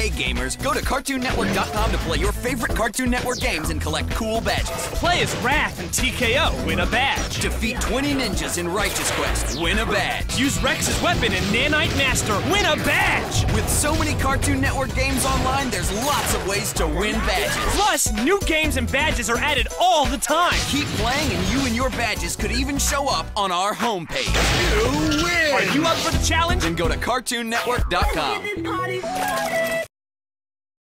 Hey gamers, go to CartoonNetwork.com to play your favorite Cartoon Network games and collect cool badges. Play as Wrath and TKO, win a badge. Defeat 20 ninjas in Righteous Quest, win a badge. Use Rex's weapon in Nanite Master, win a badge. With so many Cartoon Network games online, there's lots of ways to win badges. Plus, new games and badges are added all the time. Keep playing and you and your badges could even show up on our homepage. You win! Are you up for the challenge? Then go to CartoonNetwork.com. This party started.